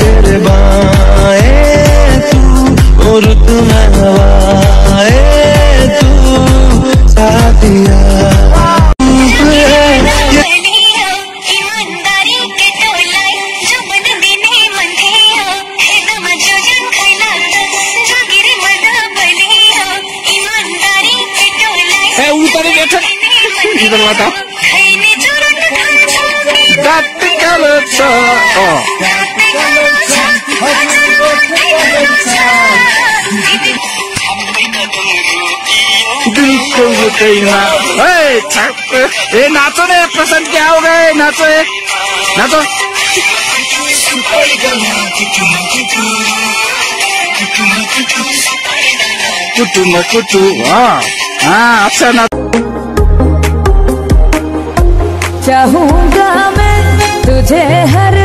तेरे बाएं तू और तुम्हें हवाए तू साथिया ऊपर बैठा इधर बताओ बिल्कुल नाचो रे पसंद क्या हो गए नाचो नाचो कुटू न कुटू हाँ अच्छा ना चाहूंगा मैं तुझे हर